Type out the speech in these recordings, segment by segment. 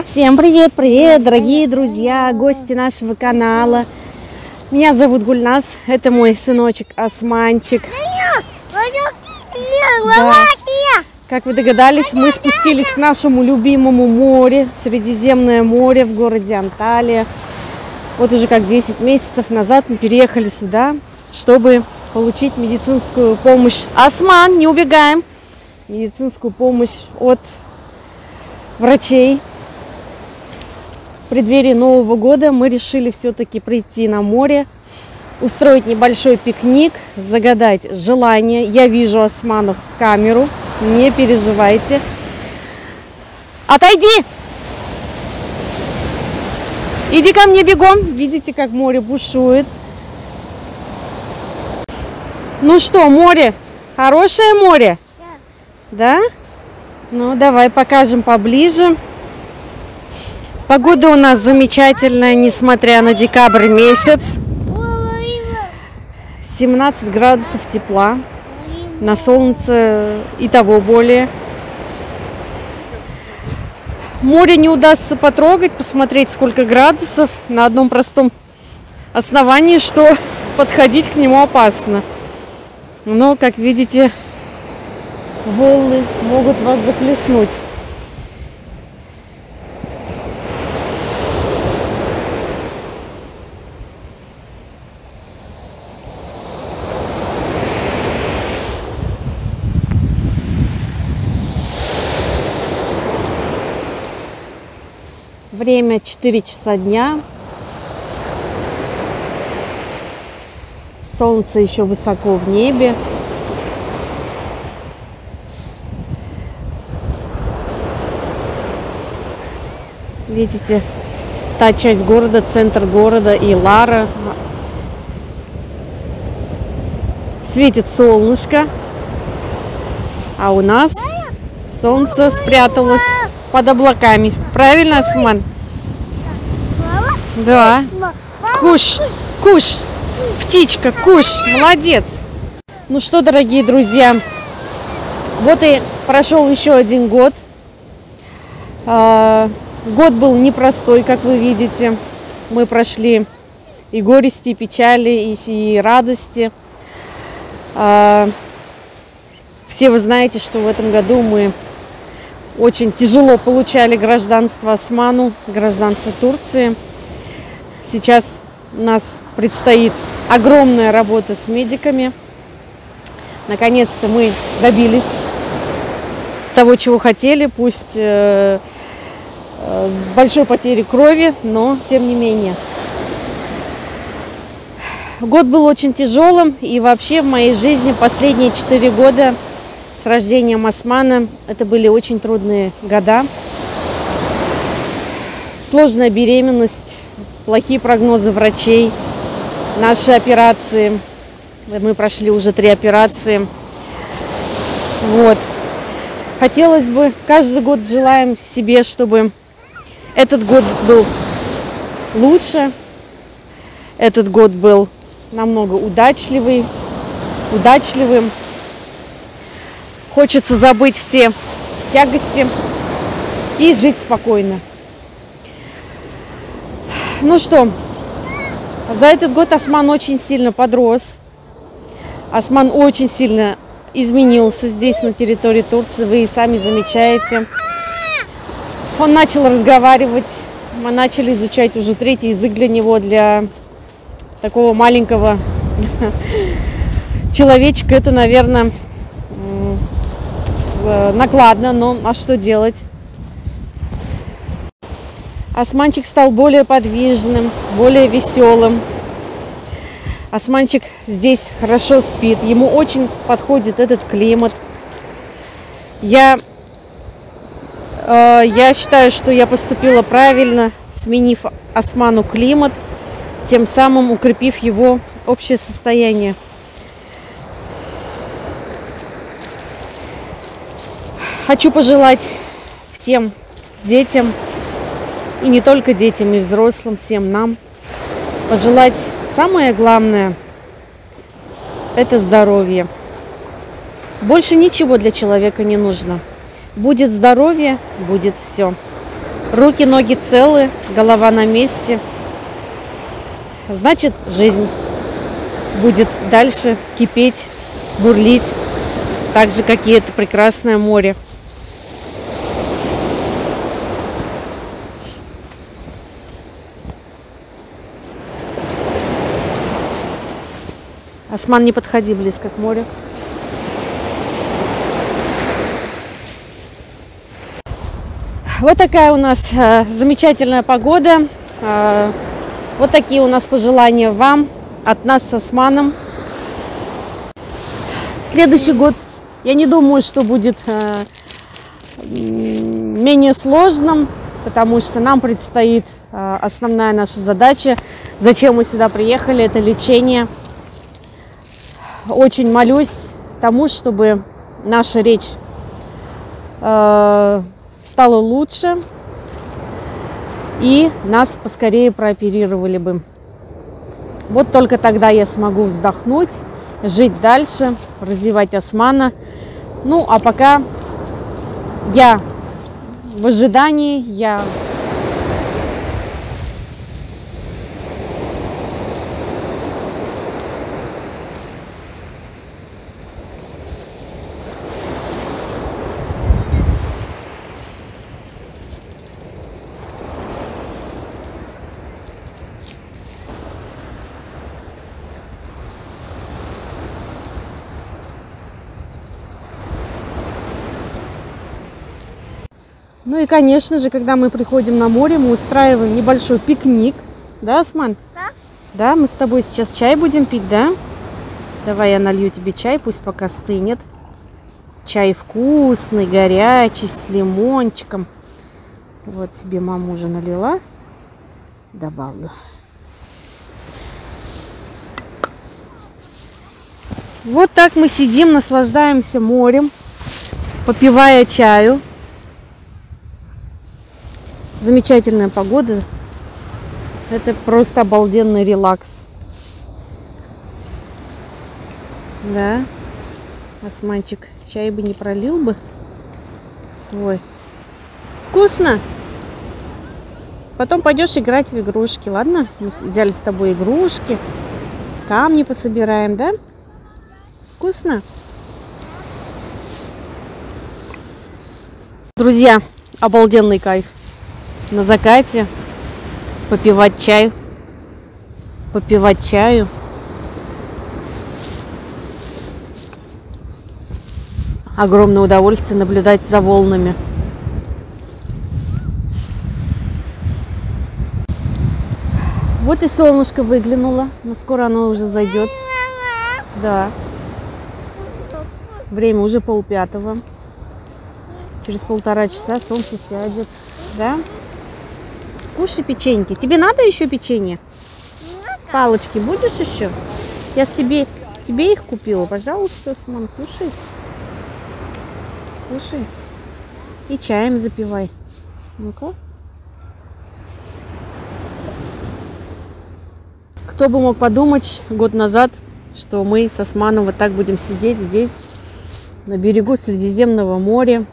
Всем привет, дорогие друзья, гости нашего канала. Меня зовут Гульназ, это мой сыночек Османчик. Да. Как вы догадались, мы спустились к нашему любимому морю, Средиземное море в городе Анталия. Вот уже как 10 месяцев назад мы переехали сюда, чтобы получить медицинскую помощь. Осман, не убегаем! Медицинскую помощь от врачей. В преддверии Нового года мы решили все-таки прийти на море, устроить небольшой пикник, загадать желание. Я вижу Османа в камеру, не переживайте. Отойди! Иди ко мне бегом. Видите, как море бушует. Ну что, море? Хорошее море? Да? Ну, давай покажем поближе. Погода у нас замечательная, несмотря на декабрь месяц. 17 градусов тепла. На солнце и того более. Море не удастся потрогать, посмотреть, сколько градусов, на одном простом основании, что подходить к нему опасно. Но, как видите, волны могут вас захлестнуть. Время 4 часа дня. Солнце еще высоко в небе. Видите, та часть города, центр города и Лара. Светит солнышко, а у нас солнце спряталось под облаками. Правильно, Осман? Да. Куш, куш, птичка, куш, молодец. Ну что, дорогие друзья, вот и прошел еще один год. Год был непростой, как вы видите. Мы прошли и горести, и печали, и радости. Все вы знаете, что в этом году мы очень тяжело получали гражданство Осману, гражданство Турции. Сейчас у нас предстоит огромная работа с медиками. Наконец-то мы добились того, чего хотели, пусть с большой потерей крови, но тем не менее. Год был очень тяжелым, и вообще в моей жизни последние 4 года с рождением Османа это были очень трудные года. Сложная беременность, плохие прогнозы врачей, наши операции. Мы прошли уже 3 операции. Вот. Хотелось бы, каждый год желаем себе, чтобы этот год был лучше. Этот год был намного удачливым. Хочется забыть все тягости и жить спокойно. Ну что, за этот год Осман очень сильно подрос. Осман очень сильно изменился здесь, на территории Турции. Вы и сами замечаете. Он начал разговаривать. Мы начали изучать уже 3-й язык для него, для такого маленького человечка. Это, наверное, накладно, но а что делать? Османчик стал более подвижным, более веселым. Османчик здесь хорошо спит. Ему очень подходит этот климат. Я считаю, что я поступила правильно, сменив Осману климат, тем самым укрепив его общее состояние. Хочу пожелать всем детям, и не только детям, и взрослым, всем нам, пожелать самое главное – это здоровье. Больше ничего для человека не нужно. Будет здоровье, будет все. Руки, ноги целы, голова на месте. Значит, жизнь будет дальше кипеть, бурлить, так же, как и это прекрасное море. Осман, не подходи близко к морю. Вот такая у нас замечательная погода. Вот такие у нас пожелания вам от нас с Османом. Следующий год, я не думаю, что будет менее сложным, потому что нам предстоит основная наша задача. Зачем мы сюда приехали? Это лечение. Очень молюсь тому, чтобы наша речь стало лучше и нас поскорее прооперировали бы. Вот только тогда я смогу вздохнуть, жить дальше, развивать Османа. Ну, а пока я в ожидании, я Ну и, конечно же, когда мы приходим на море, мы устраиваем небольшой пикник. Да, Осман? Да. Да, мы с тобой сейчас чай будем пить, да? Давай я налью тебе чай, пусть пока стынет. Чай вкусный, горячий, с лимончиком. Вот себе мама уже налила. Добавлю. Вот так мы сидим, наслаждаемся морем, попивая чаю. Замечательная погода. Это просто обалденный релакс. Да. Османчик чай бы не пролил бы свой. Вкусно? Потом пойдешь играть в игрушки, ладно? Мы взяли с тобой игрушки. Камни пособираем, да? Вкусно? Друзья, обалденный кайф. На закате попивать чай, попивать чаю. Огромное удовольствие наблюдать за волнами. Вот и солнышко выглянуло, но скоро оно уже зайдет. Да. Время уже 4:30. Через 1,5 часа солнце сядет. Да? Кушай печеньки. Тебе надо еще печенье? Палочки будешь еще? Я ж тебе их купила. Пожалуйста, Осман, кушай. Кушай. И чаем запивай. Ну-ка. Кто бы мог подумать год назад, что мы с Османом вот так будем сидеть здесь, на берегу Средиземного моря.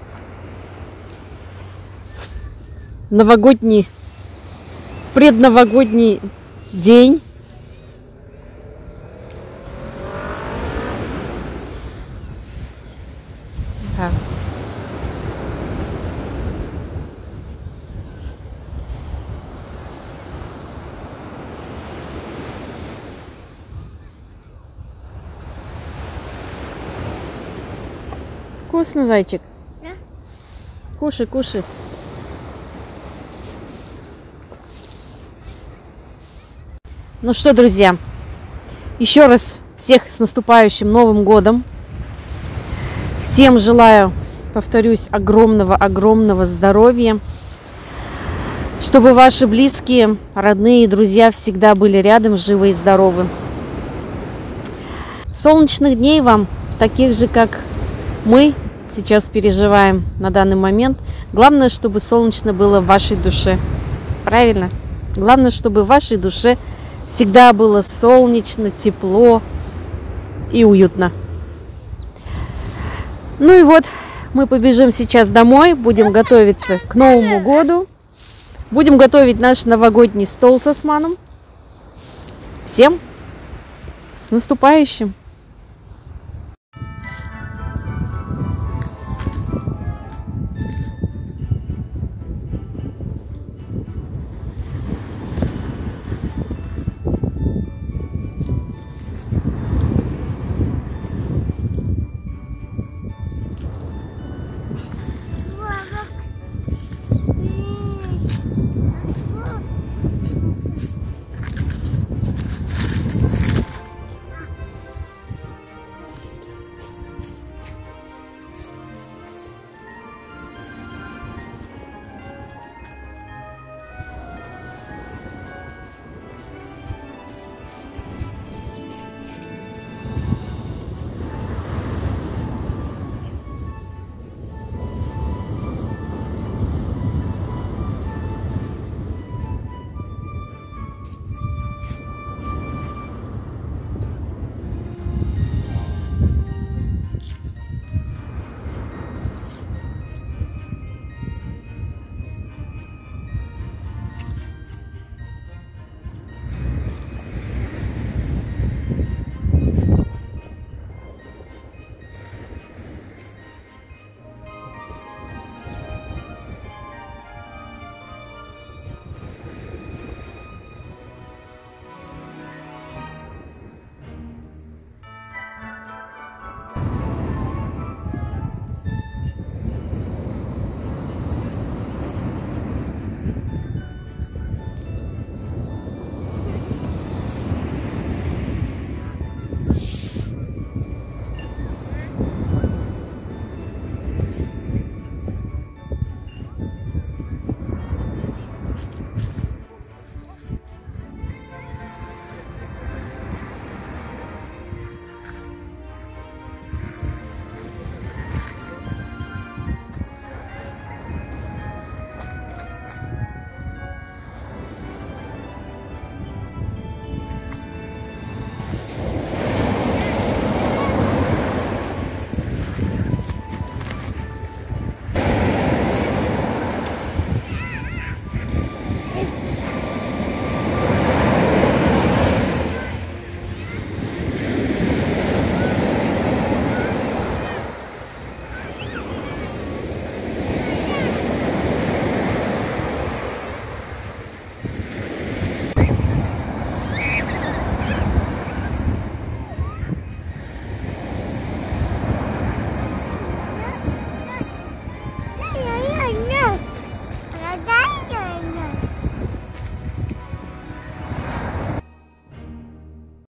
Новогодний, предновогодний день. Да. Вкусно, зайчик? Да. Кушай, кушай. Ну что, друзья, еще раз всех с наступающим Новым годом. Всем желаю, повторюсь, огромного здоровья. Чтобы ваши близкие, родные, друзья всегда были рядом, живы и здоровы. Солнечных дней вам, таких же, как мы сейчас переживаем на данный момент. Главное, чтобы солнечно было в вашей душе. Правильно? Главное, чтобы в вашей душе всегда было солнечно, тепло и уютно. Ну и вот, мы побежим сейчас домой, будем готовиться к Новому году. Будем готовить наш новогодний стол с Османом. Всем с наступающим!